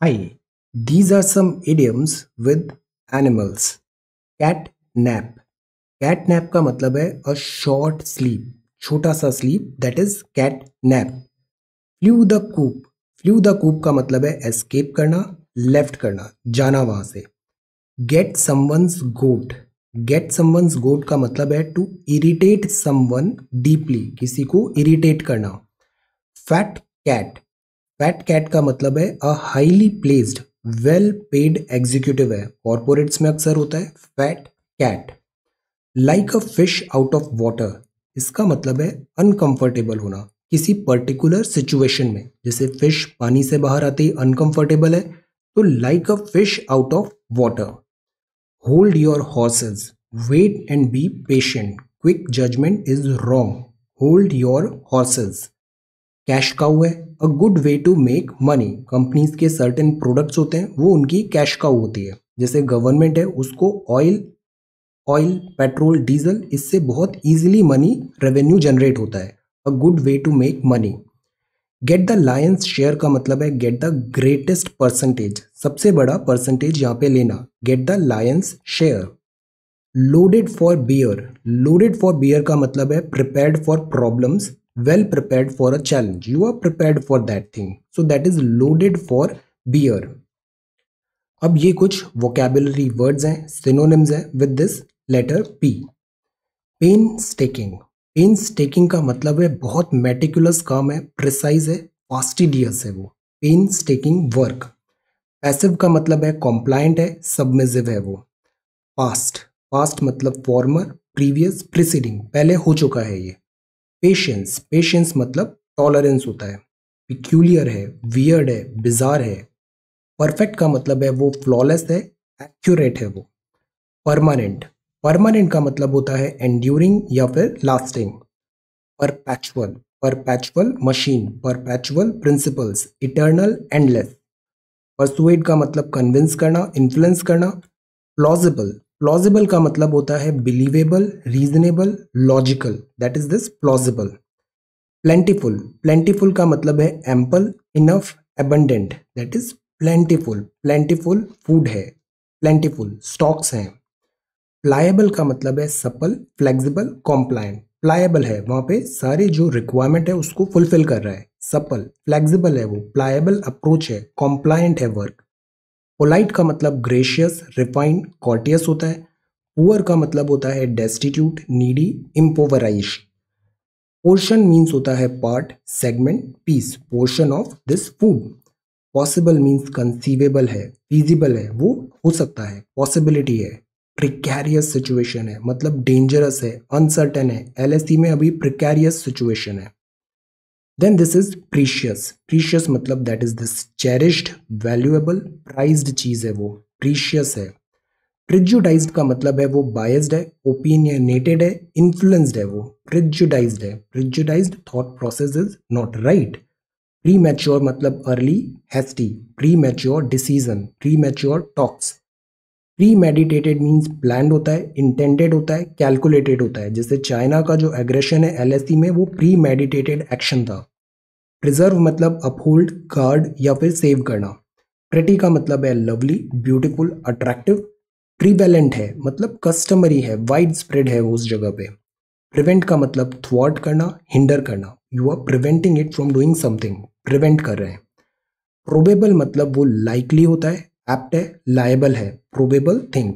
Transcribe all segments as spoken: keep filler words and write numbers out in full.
Hi, these are some idioms with animals. Cat nap. Cat nap का मतलब है a short sleep, छोटा सा sleep, that is cat nap. Flew the coop. Flew the coop का मतलब है escape करना, left करना, जाना वहां से. Get someone's goat. Get someone's goat का मतलब है to irritate someone deeply, किसी को irritate करना. Fat cat. फैट कैट का मतलब है a highly placed well paid executive है, कॉर्पोरेट्स में अक्सर होता है fat cat. Like a fish out of water, इसका मतलब है अनकंफर्टेबल होना किसी पर्टिकुलर सिचुएशन में. जैसे फिश पानी से बाहर आते ही अनकंफर्टेबल है, तो like a fish out of water. Hold your horses, wait and be patient, quick judgement is wrong. Hold your horses. Cash cow है, a good way to make money. Companies के certain products होते हैं, वो उनकी cash cow होती है. जैसे government है, उसको ऑयल ऑयल पेट्रोल डीजल, इससे बहुत इजीली मनी रेवेन्यू जनरेट होता है. A good way to make money. Get the lion's share का मतलब है गेट द ग्रेटेस्ट परसेंटेज, सबसे बड़ा परसेंटेज यहाँ पे लेना. Get the lion's share. Loaded for bear. Loaded for bear का मतलब है prepared for problems, well prepared for a challenge. You are prepared for that thing. So that is loaded for beer. अब ये कुछ vocabulary words हैं, synonyms हैं with this letter P. Painstaking. Painstaking का मतलब है बहुत meticulous काम है, precise है, fastidious है वो. Painstaking work. Passive का मतलब है compliant है, submissive है वो. Past. Past मतलब former, previous, preceding, पहले हो चुका है ये. पेशेंस. पेशेंस मतलब टॉलरेंस होता है. पिक्यूलियर है, वियर्ड है, बिजार है. परफेक्ट का मतलब है वो फ्लॉलेस है, एक्यूरेट है वो. परमानेंट. परमानेंट का मतलब होता है एंड्यूरिंग या फिर lasting. Perpetual. Perpetual machine, perpetual principles, eternal, endless. Persuade का मतलब कन्विंस करना, इन्फ्लुएंस करना. प्लॉजिबल. प्लॉजिबल का मतलब होता है believable, reasonable, logical, that is this plausible. Plentiful. Plentiful का मतलब है ample, enough, abundant, that is plentiful. Plentiful food है, प्लेंटीफुल स्टॉक्स हैं. प्लायबल का मतलब है सपल, फ्लेक्सिबल, कॉम्प्लायंट. प्लायबल है, वहां पे सारे जो रिक्वायरमेंट है उसको फुलफिल कर रहा है. सपल, फ्लेक्सिबल है वो, प्लायबल अप्रोच है, कॉम्प्लायंट है वर्क. पोलाइट का मतलब ग्रेशियस, रिफाइंड, कॉर्टियस होता है. पुअर का मतलब होता है destitute, needy, impoverish. Portion means होता है part, segment, piece, portion of this food. Possible means conceivable है, फीजिबल है, वो हो सकता है, पॉसिबिलिटी है. प्रिकैरियस सिचुएशन है, मतलब डेंजरस है, अनसर्टेन है. एलएससी में अभी प्रिकैरियस सिचुएशन है. Then this is precious. Precious मतलब that is this cherished, valuable, prized चीज है वो, प्रीशियस है. प्रिजुडाइज्ड का मतलब है वो बायस्ड है, ओपिनियनेटेड है, इन्फ्लुएंस्ड है वो. प्रिजुडाइज्ड है, prejudiced thought process is not right. Premature मतलब early, hasty. Premature decision, premature talks. Premeditated means plan होता है, इंटेंडेड होता है, कैलकुलेटेड होता है. जैसे चाइना का जो एग्रेशन है एलएससी में, वो प्री मेडिटेटेड एक्शन था. प्रिजर्व मतलब अपहोल्ड, गार्ड या फिर सेव करना. प्रेटी का मतलब है लवली, ब्यूटीफुल, अट्रैक्टिव. प्रीवेलेंट है मतलब कस्टमरी है, वाइड स्प्रेड है उस जगह पे. प्रिवेंट का मतलब थ्वार्ट करना, हिंडर करना. You are preventing it from doing something, prevent कर रहे हैं. प्रोबेबल मतलब वो लाइकली होता है, एप्ट है, लायबल है, प्रोबेबल थिंग.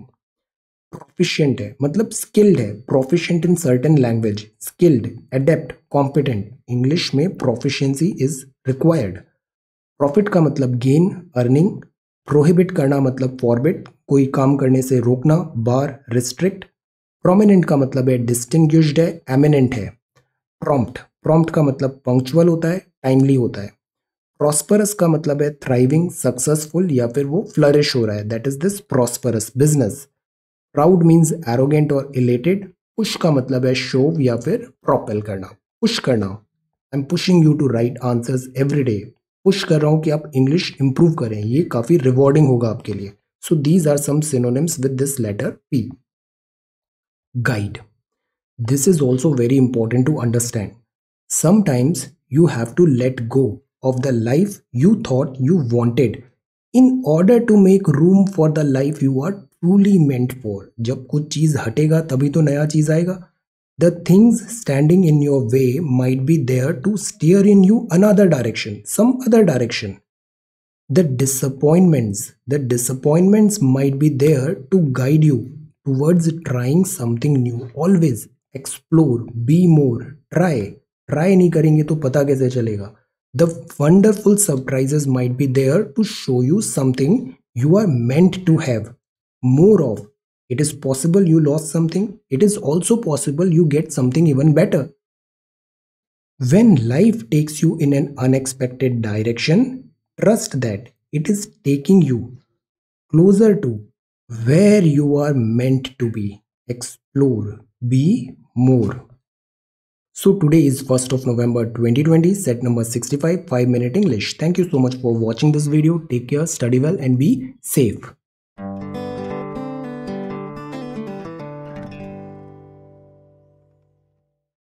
प्रोफिशिएंट है मतलब स्किल्ड है, proficient in certain language, skilled, adept, competent. English में प्रोफिशिएंसी इज रिक्वायर्ड. प्रॉफिट का मतलब गेन, अर्निंग. प्रोहिबिट करना मतलब फॉरबिट, कोई काम करने से रोकना, बार, रिस्ट्रिक्ट. प्रोमिनेंट का मतलब है डिस्टिंग्विश्ड है, एमिनेंट है. प्रॉम्प्ट. प्रॉम्प्ट का मतलब पंक्चुअल होता है, टाइमली होता है. प्रॉस्परस का मतलब है थ्राइविंग, सक्सेसफुल या फिर वो फ्लरिश हो रहा है, that is this prosperous business. Proud means arrogant और इलेटेड. पुश का मतलब है शोव या फिर प्रोपेल करना, पुश करना. I am pushing you to write answers every day. Push कर रहा हूं कि आप इंग्लिश इंप्रूव करें, ये काफी रिवॉर्डिंग होगा आपके लिए. So these are some synonyms with this letter P. Guide. This is also very important to understand. Sometimes you have to let go of the life you thought you wanted in order to make room for the life you are truly meant for. जब कुछ चीज हटेगा तभी तो नया चीज आएगा। The things standing in your way might be there to steer in you another direction, some other direction. The disappointments, the disappointments might be there to guide you towards trying something new. Always explore, be more, try. Try नहीं करेंगे तो पता कैसे चलेगा? The wonderful surprises might be there to show you something you are meant to have more of. It is possible you lost something. It is also possible you get something even better. When life takes you in an unexpected direction, trust that it is taking you closer to where you are meant to be. Explore, be more. So today is first of November twenty twenty, set number sixty-five, five minute English. Thank you so much for watching this video. Take care, study well and be safe.